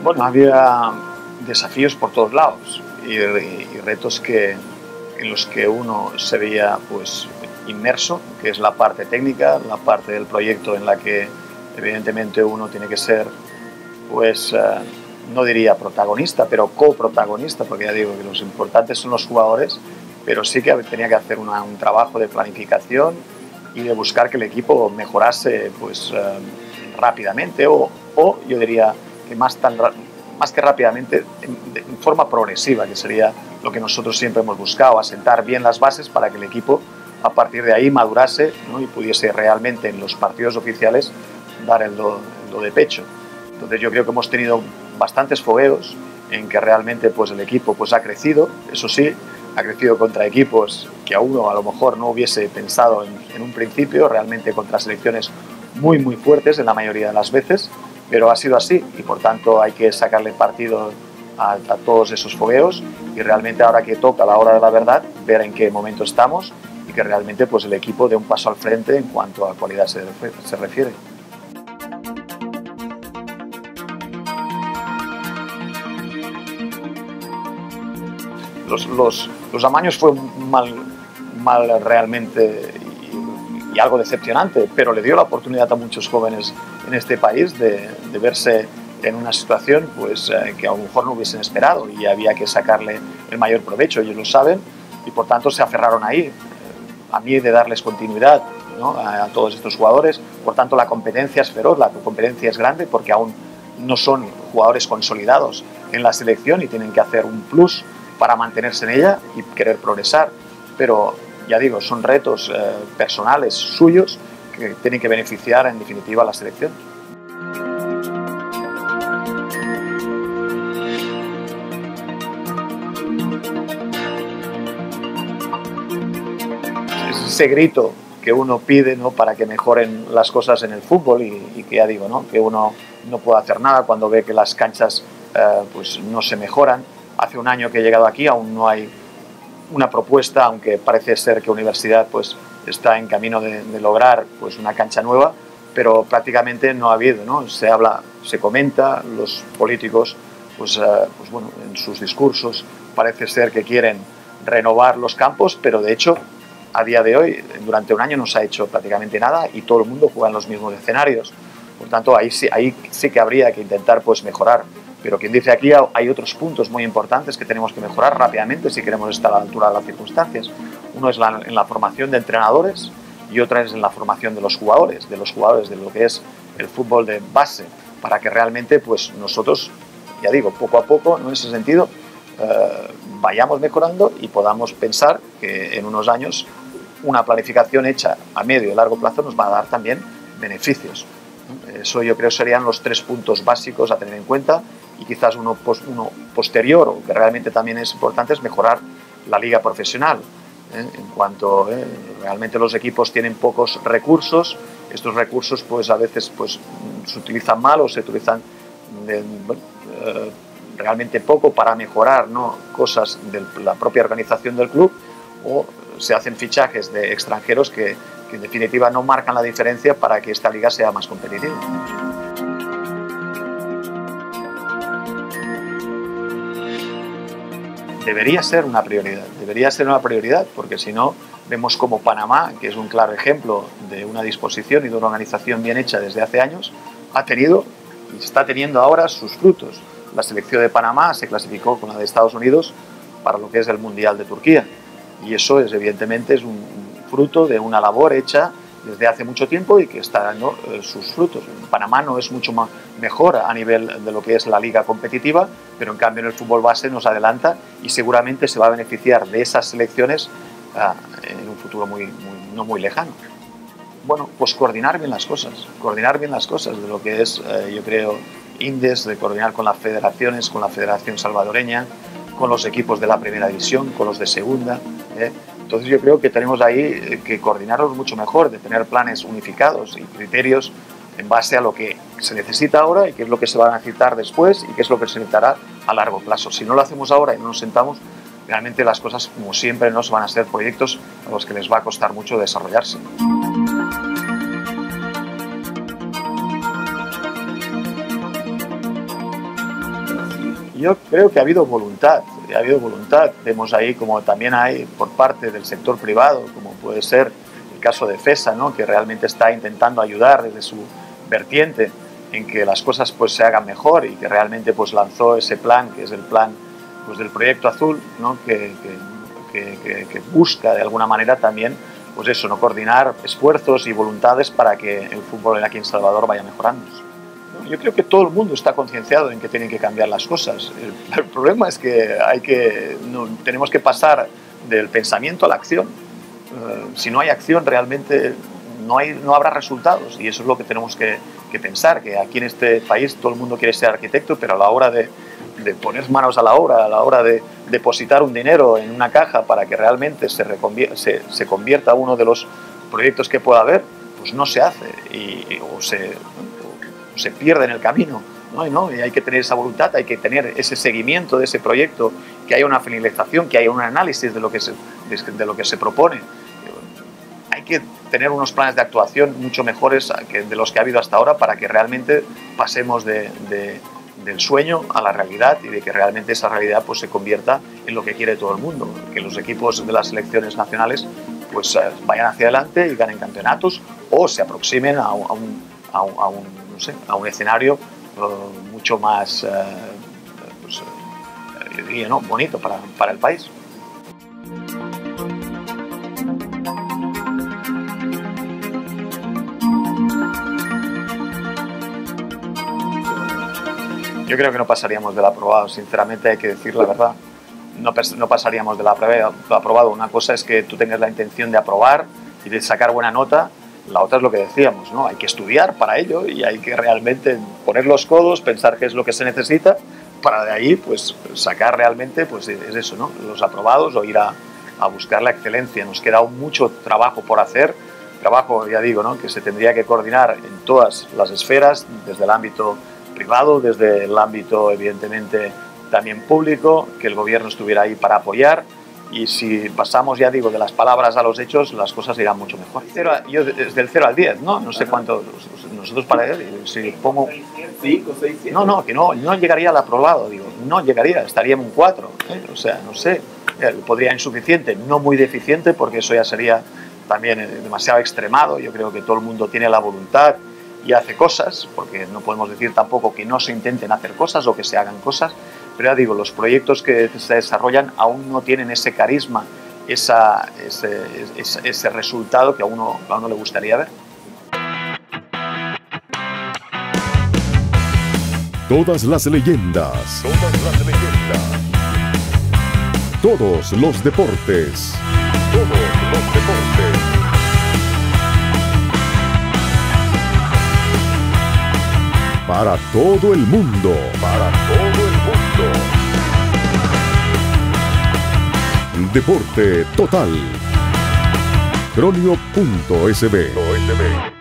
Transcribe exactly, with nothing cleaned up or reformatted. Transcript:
Bueno, había desafíos por todos lados y, y retos que, en los que uno se veía pues, inmerso, que es la parte técnica, la parte del proyecto en la que evidentemente uno tiene que ser, pues, uh, no diría protagonista, pero coprotagonista, porque ya digo que los importantes son los jugadores, pero sí que tenía que hacer una, un trabajo de planificación y de buscar que el equipo mejorase pues, uh, rápidamente o, o yo diría que más, tan, más que rápidamente, en, en forma progresiva, que sería lo que nosotros siempre hemos buscado, asentar bien las bases para que el equipo a partir de ahí madurase, ¿no? Y pudiese realmente en los partidos oficiales dar el do, el do de pecho. Entonces yo creo que hemos tenido bastantes fogueos en que realmente pues, el equipo pues, ha crecido, eso sí, ha crecido contra equipos que a uno a lo mejor no hubiese pensado en, en un principio, realmente contra selecciones muy muy fuertes en la mayoría de las veces, pero ha sido así y por tanto hay que sacarle partido a, a todos esos fogueos y realmente ahora que toca la hora de la verdad, ver en qué momento estamos y que realmente pues, el equipo dé un paso al frente en cuanto a cualidad se, se refiere. Los, los, los amaños fue mal, mal realmente y, y algo decepcionante, pero le dio la oportunidad a muchos jóvenes en este país de, de verse en una situación pues, eh, que a lo mejor no hubiesen esperado y había que sacarle el mayor provecho, ellos lo saben y por tanto se aferraron ahí. A mí de darles continuidad, ¿no? a, a todos estos jugadores, por tanto la competencia es feroz, la competencia es grande porque aún no son jugadores consolidados en la selección y tienen que hacer un plus para mantenerse en ella y querer progresar, pero ya digo, son retos eh, personales suyos que tienen que beneficiar en definitiva a la selección. Es ese grito que uno pide, ¿no? Para que mejoren las cosas en el fútbol y, y que ya digo, ¿no? Que uno no puede hacer nada cuando ve que las canchas eh, pues no se mejoran. Hace un año que he llegado aquí, aún no hay una propuesta, aunque parece ser que Universidad pues, está en camino de, de lograr pues, una cancha nueva, pero prácticamente no ha habido, ¿no? Se habla, se comenta, los políticos pues, uh, pues, bueno, en sus discursos parece ser que quieren renovar los campos, pero de hecho a día de hoy, durante un año no se ha hecho prácticamente nada y todo el mundo juega en los mismos escenarios. Por tanto, ahí sí, ahí sí que habría que intentar pues, mejorar. Pero quien dice aquí hay otros puntos muy importantes que tenemos que mejorar rápidamente si queremos estar a la altura de las circunstancias. Uno es la, en la formación de entrenadores y otra es en la formación de los jugadores, de los jugadores de lo que es el fútbol de base, para que realmente pues, nosotros, ya digo, poco a poco, ¿no? En ese sentido, eh, vayamos mejorando y podamos pensar que en unos años una planificación hecha a medio y largo plazo nos va a dar también beneficios. Eso yo creo serían los tres puntos básicos a tener en cuenta y quizás uno, uno posterior, o que realmente también es importante, es mejorar la liga profesional. ¿eh? En cuanto ¿eh? realmente los equipos tienen pocos recursos, estos recursos pues a veces pues, se utilizan mal o se utilizan de, bueno, eh, realmente poco para mejorar, ¿no? cosas de la propia organización del club o se hacen fichajes de extranjeros que, que en definitiva no marcan la diferencia para que esta liga sea más competitiva. Debería ser una prioridad, debería ser una prioridad porque si no vemos como Panamá, que es un claro ejemplo de una disposición y de una organización bien hecha desde hace años, ha tenido y está teniendo ahora sus frutos. La selección de Panamá se clasificó con la de Estados Unidos para lo que es el Mundial de Turquía y eso es evidentemente es un fruto de una labor hecha desde hace mucho tiempo y que está dando eh, sus frutos. En Panamá no es mucho más mejor a nivel de lo que es la liga competitiva, pero en cambio en el fútbol base nos adelanta y seguramente se va a beneficiar de esas selecciones uh, en un futuro muy, muy, no muy lejano. Bueno, pues coordinar bien las cosas, coordinar bien las cosas de lo que es, eh, yo creo, INDES, de coordinar con las federaciones, con la Federación Salvadoreña, con los equipos de la primera división, con los de segunda. ¿eh? Entonces yo creo que tenemos ahí que coordinarlos mucho mejor, de tener planes unificados y criterios en base a lo que se necesita ahora y qué es lo que se va a necesitar después y qué es lo que se necesitará a largo plazo. Si no lo hacemos ahora y no nos sentamos, realmente las cosas, como siempre, no van a ser proyectos a los que les va a costar mucho desarrollarse. Yo creo que ha habido voluntad, ha habido voluntad. Vemos ahí como también hay por parte del sector privado, como puede ser el caso de FESA, ¿no? Que realmente está intentando ayudar desde su vertiente en que las cosas pues se hagan mejor y que realmente pues lanzó ese plan, que es el plan pues del Proyecto Azul, ¿no? que, que, que, que busca de alguna manera también pues eso, no coordinar esfuerzos y voluntades para que el fútbol aquí en Salvador vaya mejorando. Yo creo que todo el mundo está concienciado en que tienen que cambiar las cosas. El, el problema es que, hay que no, tenemos que pasar del pensamiento a la acción. Uh, si no hay acción, realmente no, hay, no habrá resultados. Y eso es lo que tenemos que, que pensar, que aquí en este país todo el mundo quiere ser arquitecto, pero a la hora de, de poner manos a la obra, a la hora de depositar un dinero en una caja para que realmente se, se, se convierta uno de los proyectos que pueda haber, pues no se hace y, o se... se pierde en el camino, ¿no? Y, ¿no? y hay que tener esa voluntad, hay que tener ese seguimiento de ese proyecto, que haya una finalización, que haya un análisis de lo que se, de lo que se propone. Hay que tener unos planes de actuación mucho mejores que de los que ha habido hasta ahora para que realmente pasemos de, de, del sueño a la realidad y de que realmente esa realidad pues, se convierta en lo que quiere todo el mundo, que los equipos de las selecciones nacionales pues, vayan hacia adelante y ganen campeonatos o se aproximen a, a un, a un, a un no sé, a un escenario uh, mucho más, uh, pues, uh, yo diría, ¿no? bonito para, para el país. Yo creo que no pasaríamos del aprobado, sinceramente hay que decir la verdad. No, no pasaríamos del aprobado. Una cosa es que tú tengas la intención de aprobar y de sacar buena nota. La otra es lo que decíamos, ¿no? Hay que estudiar para ello y hay que realmente poner los codos, pensar qué es lo que se necesita para de ahí pues, sacar realmente pues, es eso, ¿no? los aprobados o ir a, a buscar la excelencia. Nos queda aún mucho trabajo por hacer, trabajo, ya digo, ¿no? que se tendría que coordinar en todas las esferas, desde el ámbito privado, desde el ámbito evidentemente también público, que el gobierno estuviera ahí para apoyar. Y si pasamos, ya digo, de las palabras a los hechos, las cosas irán mucho mejor. Cero, yo desde el cero al diez, ¿no? No sé cuánto, nosotros para él, si pongo... cinco, seis, siete. No, no, que no, no llegaría al aprobado, digo, no llegaría, estaría en un cuatro, ¿eh? O sea, no sé, podría insuficiente, no muy deficiente, porque eso ya sería también demasiado extremado. Yo creo que todo el mundo tiene la voluntad y hace cosas, porque no podemos decir tampoco que no se intenten hacer cosas o que se hagan cosas, pero ya digo, los proyectos que se desarrollan aún no tienen ese carisma, esa, ese, ese, ese resultado que a uno, a uno le gustaría ver. Todas las leyendas. Todas las leyendas. Todos los deportes. Todos los deportes. Para todo el mundo. Para todo el mundo. Deporte total. Cronio punto es be